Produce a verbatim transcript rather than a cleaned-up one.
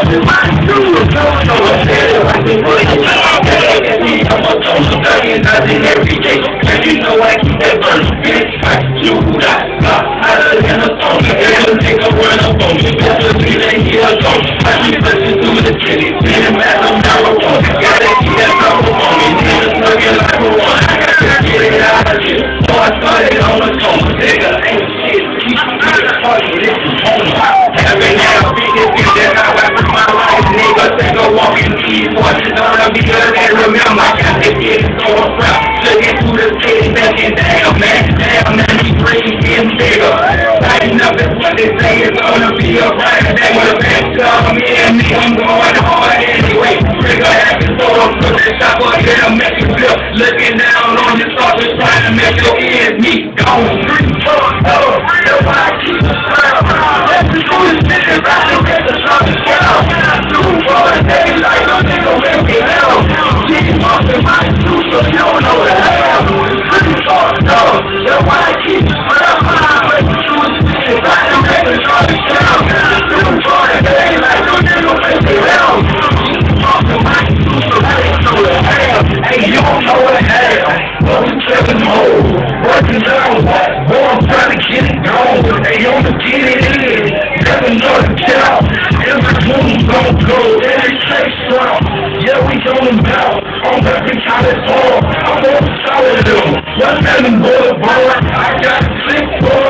my shoes, don't know what to do. I can put it on the I'm a total thirty and nothing every day. And you know I keep that burn, bitch. I shoot that got hotter than a phone. Every nigga run up on me. That's what we ain't here alone. I be pushing through the city, seeing mad on marijuana. Gotta keep that trouble on me. Niggas looking like a one. I gotta get it out of here. So I started on the coma. Nigga ain't shit. Keep me party. This is home. Every now be this bitch that I rap with my life. Nigga take a walk in these watches on a because they remember I got this shit going rough. Looking through the city, thinking damn man, damn ninety-three getting bigger. Ain't nothing what they say is gonna be a right. They would have been some me and me. I'm going hard anyway. Trigger happens so I'm put that shop up here to make you feel. Looking down on your thoughts and trying to make your ends meet. Gone three, four, oh, that's why I keep the smile. Let's do this nigga right to get the sun to down. Do for a day like a nigga will be hell. Keep off in my shoes so you don't know the hell. Three, four, oh, that's why I keep the smile. Let's do this nigga right to get the sun to down. Do for a day like a nigga will be hell. Keep off in my shoes so you don't know the hell. Hey, you don't know the hell. Welcome to the mode. Working down what? Boy, I'm trying to get it gone. Hey, on the get it in. Never know the count. Every room gon' go. Every place strong. Yeah, we on them out. I'm rapping college hard. I'm on the solid of them. What's that in boy, boy? I got six boys.